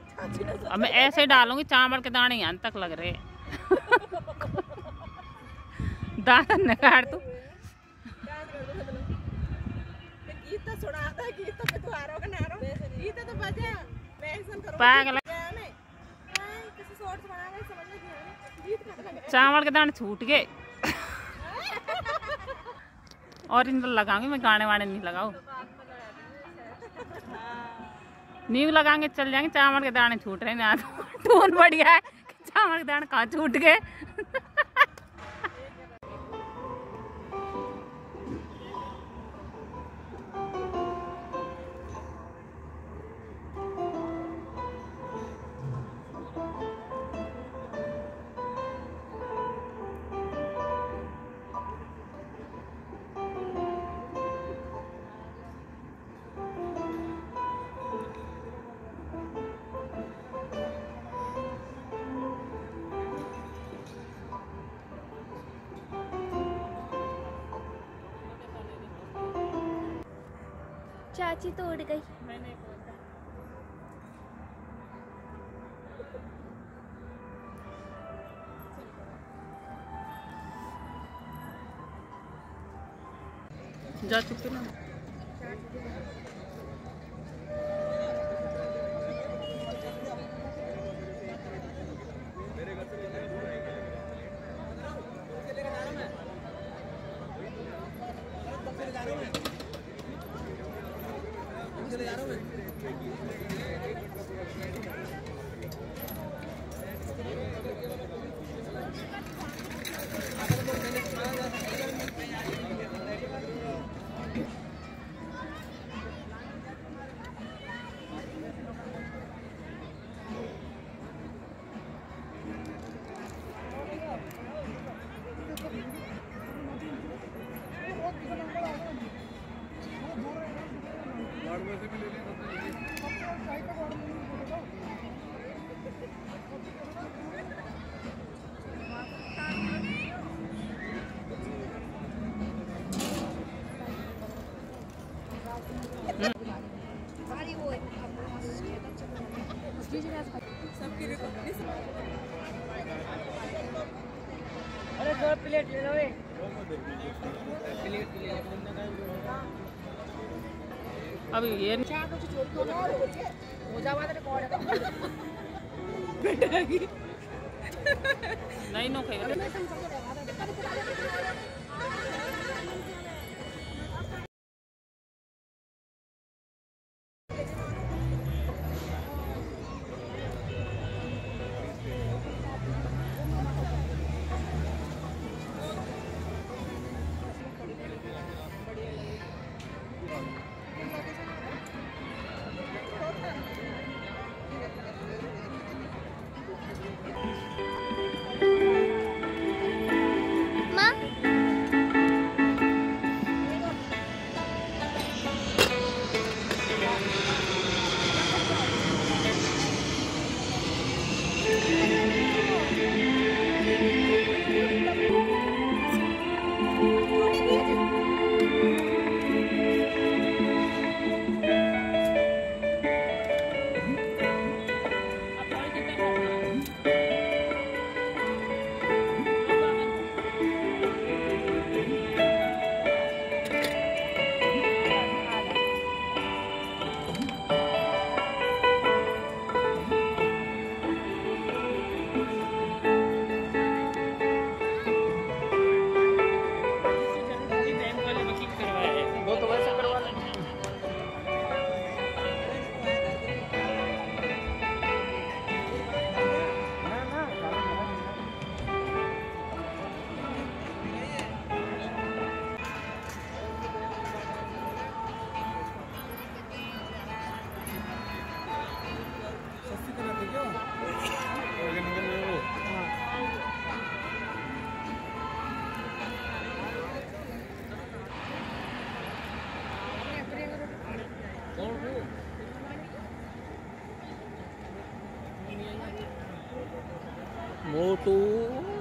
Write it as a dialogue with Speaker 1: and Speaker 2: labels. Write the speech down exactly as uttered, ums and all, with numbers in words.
Speaker 1: अब मैं ऐसे डालूंगी, चावल के दाने यहाँ तक लग रहे दाना न काट तू पागल। चावल के दाने छूट गए और इन लगाऊंगी मैं, गाने वाने नहीं लगाऊ, नींव लगाएंगे चल जाएंगे। चावल के दाने छूट रहे हैं, टोन बढ़िया है, चावल के दाने कहाँ छूट गए।
Speaker 2: चाची तोड़ गई।
Speaker 1: मैंने जा चुके ना।
Speaker 3: अरे दो प्लेट ले लो।
Speaker 1: अभी ये नहीं नो खाएगा।
Speaker 3: मोटू